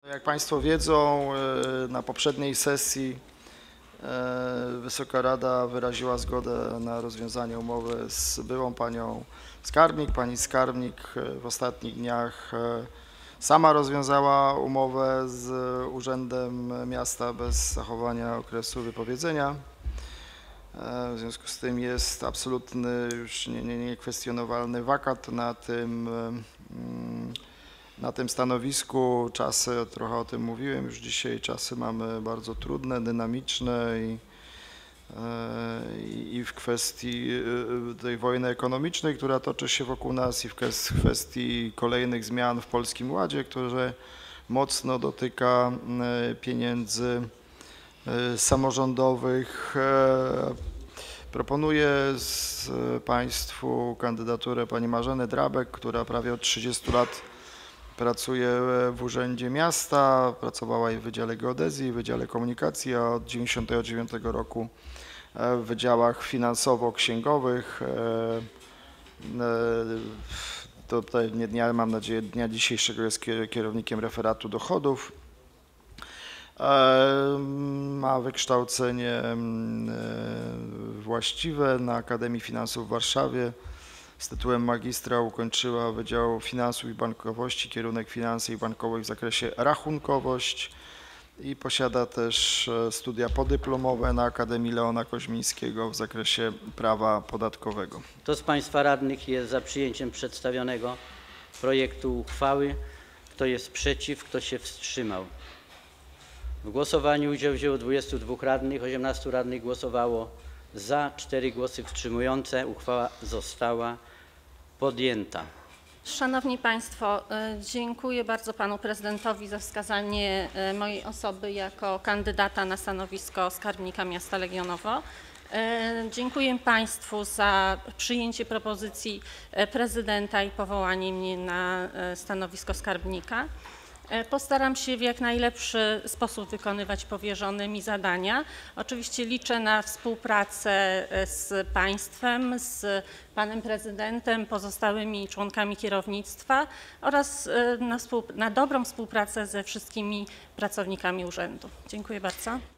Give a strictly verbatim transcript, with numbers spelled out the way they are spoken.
Jak Państwo wiedzą, na poprzedniej sesji Wysoka Rada wyraziła zgodę na rozwiązanie umowy z byłą panią skarbnik. Pani skarbnik w ostatnich dniach sama rozwiązała umowę z Urzędem Miasta bez zachowania okresu wypowiedzenia. W związku z tym jest absolutny, już niekwestionowalny wakat na tym, na tym stanowisku. Czasy, trochę o tym mówiłem już dzisiaj, czasy mamy bardzo trudne, dynamiczne i, i w kwestii tej wojny ekonomicznej, która toczy się wokół nas, i w kwestii kolejnych zmian w Polskim Ładzie, które mocno dotyka pieniędzy samorządowych. Proponuję Państwu kandydaturę pani Marzeny Drabek, która prawie od trzydziestu lat pracuje w Urzędzie Miasta, pracowała i w Wydziale Geodezji, i w Wydziale Komunikacji, a od tysiąc dziewięćset dziewięćdziesiątego dziewiątego roku w wydziałach finansowo-księgowych. Tutaj dnia, mam nadzieję, dnia dzisiejszego jest kierownikiem referatu dochodów. Ma wykształcenie właściwe na Akademii Finansów w Warszawie. Z tytułem magistra ukończyła Wydział Finansów i Bankowości, kierunek Finanse i Bankowość w zakresie rachunkowość, i posiada też studia podyplomowe na Akademii Leona Koźmińskiego w zakresie prawa podatkowego. Kto z Państwa radnych jest za przyjęciem przedstawionego projektu uchwały? Kto jest przeciw? Kto się wstrzymał? W głosowaniu udział wzięło dwudziestu dwóch radnych, osiemnastu radnych głosowało za, cztery głosy wstrzymujące. Uchwała została podjęta. Szanowni Państwo, dziękuję bardzo Panu Prezydentowi za wskazanie mojej osoby jako kandydata na stanowisko skarbnika miasta Legionowo. Dziękuję Państwu za przyjęcie propozycji prezydenta i powołanie mnie na stanowisko skarbnika. Postaram się w jak najlepszy sposób wykonywać powierzone mi zadania. Oczywiście liczę na współpracę z Państwem, z Panem Prezydentem, pozostałymi członkami kierownictwa oraz na, na dobrą współpracę ze wszystkimi pracownikami urzędu. Dziękuję bardzo.